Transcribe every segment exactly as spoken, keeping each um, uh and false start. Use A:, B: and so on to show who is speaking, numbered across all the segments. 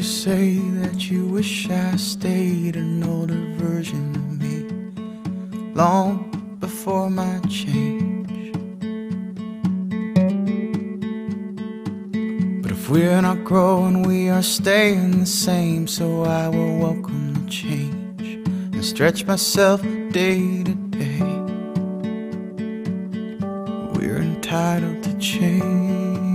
A: you say that you wish I stayed an older version of me, long before my change. But if we're not growing, we are staying the same. So I will welcome the change and stretch myself day to day. We're entitled to change.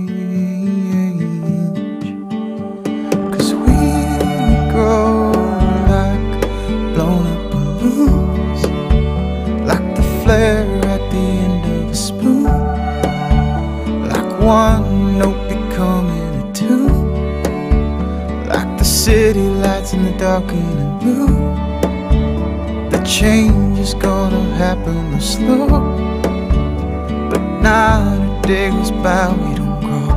A: At the end of a spoon, like one note becoming a tune, like the city lights in the darkening room. The change is gonna happen slow, but not a day goes by we don't grow.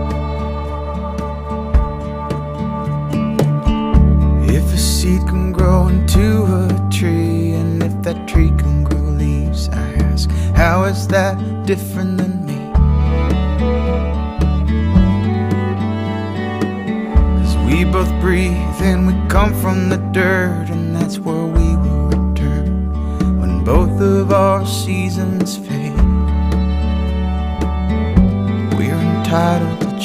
A: If a seed can grow into a tree, and if that tree can grow leaves, I ask, how is that different than me? 'Cause we both breathe and we come from the dirt, and that's where we will return when both of our seasons fade. We are entitled to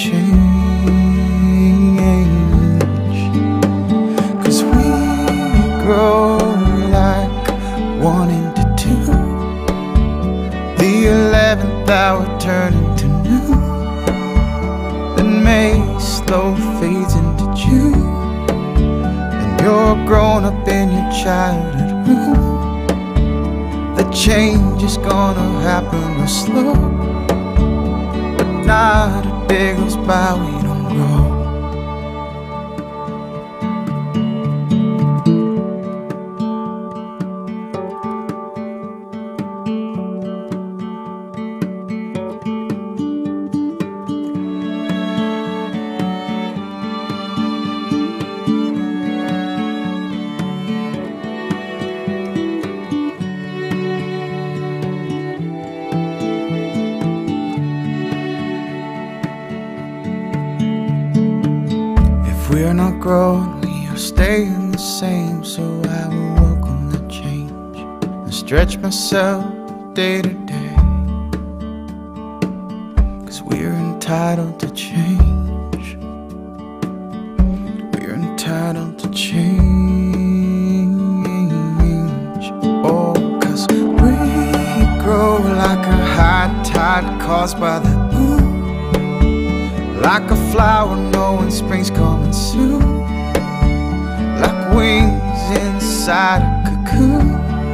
A: change, 'cause we grow like one into two, the eleventh hour turn into noon, then May slow fades into June, and you're grown up in your childhood room. The change is gonna happen slow, but not a day goes by we don't grow. We're not growing, we are staying the same. So I will welcome the change and stretch myself day to day, 'cause we're entitled to change. We're entitled to change. Oh, 'cause we grow like a high tide caused by the moon, like a flower knowing spring's coming soon, like wings inside a cocoon,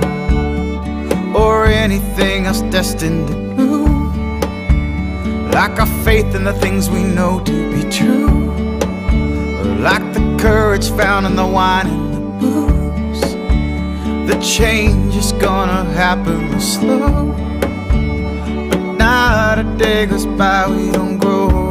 A: or anything else destined to bloom, like our faith in the things we know to be true, or like the courage found in the wine and the booze. The change is gonna happen slow, but not a day goes by we don't grow.